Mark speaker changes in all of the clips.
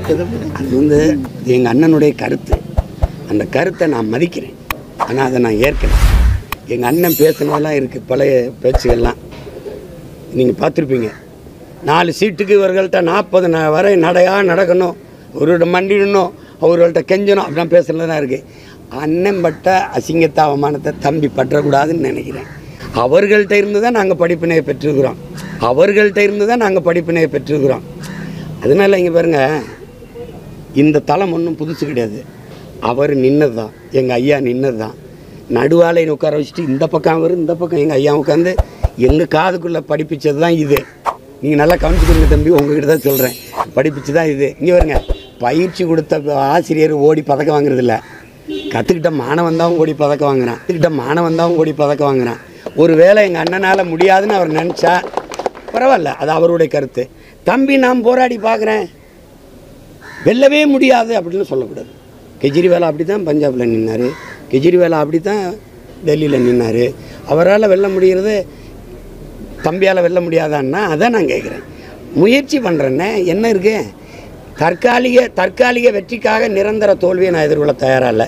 Speaker 1: அது வந்து எங்கள் அண்ணனுடைய கருத்து. அந்த கருத்தை நான் மதிக்கிறேன், ஆனால் அதை நான் ஏற்கனவே எங்கள் அண்ணன் பேசுனதெல்லாம் இருக்குது, பழைய பேச்சுகள்லாம் நீங்கள் பார்த்துருப்பீங்க. 4 சீட்டுக்கு இவர்கள்ட்ட 40 வரை நடக்கணும், அவரோட மண்டிடணும், அவர்கள்ட்ட கெஞ்சணும் அப்படிலாம் பேசுனதுலாம் இருக்குது. அண்ணன் பட்ட அசிங்கத்தை அவமானத்தை தம்பி பற்றக்கூடாதுன்னு நினைக்கிறேன். அவர்கள்ட்ட இருந்து தான் நாங்கள் படிப்பினையை பெற்றிருக்கிறோம், அதனால் இங்கே பாருங்கள், இந்த தளம் ஒன்றும் புதுசு கிடையாது. அவர் நின்னது தான், எங்கள் ஐயா நின்னது தான். நடுவாலையை உட்கார வச்சுட்டு இந்த பக்கம் அவர், இந்த பக்கம் எங்கள் ஐயா உட்காந்து எங்கள் காதுக்குள்ளே படிப்பிச்சது தான் இது. நீங்கள் நல்லா கவனிச்சுக்கோங்க தம்பி, உங்ககிட்ட தான் சொல்கிறேன், படிப்பிச்சு தான் இது. இங்கே வருங்க, பயிற்சி கொடுத்த ஆசிரியர் ஓடி பதக்கம் வாங்குறதில்ல, கற்றுக்கிட்ட மாணவன் தான் ஓடி பதக்கம் வாங்குறான். ஒரு வேளை எங்கள் அண்ணனால் முடியாதுன்னு அவர் நினச்சா பரவாயில்ல, அது அவருடைய கருத்து. தம்பி நான் போராடி பார்க்குறேன், வெல்லவே முடியாது அப்படின்னு சொல்லக்கூடாது. கெஜ்ரிவால் அப்படி தான் பஞ்சாபில் நின்னார், கெஜ்ரிவால் அப்படி தான் டெல்லியில் நின்னார். அவரால் வெல்ல முடிகிறது, தம்பியால் வெல்ல முடியாதான்னா அதான் நான் கேட்குறேன். முயற்சி பண்ணுறேன்னே, என்ன இருக்குது? தற்காலிக வெற்றிக்காக நிரந்தர தோல்வியை நான் எதிர்கொள்ள தயாராக இல்லை.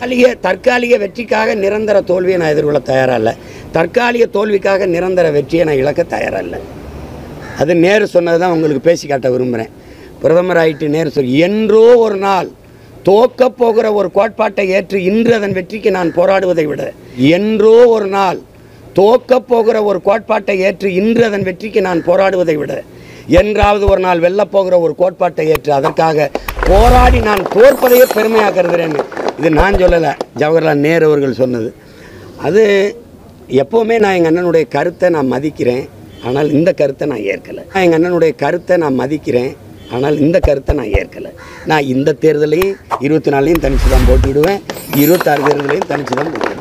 Speaker 1: தற்காலிக தோல்விக்காக நிரந்தர வெற்றியை நான் இழக்க தயாராக இல்லை. அது நேரு சொன்னது தான் உங்களுக்கு பேசி காட்ட விரும்புகிறேன். பிரதமர் ஆகிட்டு நேரு சொல்லி, என்றோ ஒரு நாள் தோக்கப் போகிற ஒரு கோட்பாட்டை ஏற்று இன்று அதன் வெற்றிக்கு நான் போராடுவதை விட, என்றாவது ஒரு நாள் வெல்லப்போகிற ஒரு கோட்பாட்டை ஏற்று அதற்காக போராடி நான் தோற்பதையே பெருமையாக கருதுகிறேன்னு. இது நான் சொல்லலை, ஜவஹர்லால் நேரு அவர்கள் சொன்னது. அது எப்போவுமே நான் எங்கள் அண்ணனுடைய கருத்தை நான் மதிக்கிறேன், ஆனால் இந்த கருத்தை நான் ஏற்கலை. நான் இந்த தேர்தலையும் 24 தனித்து தான் போட்டுவிடுவேன், 26 தேர்தலையும் தனித்து தான் போட்டுவிடுவேன்.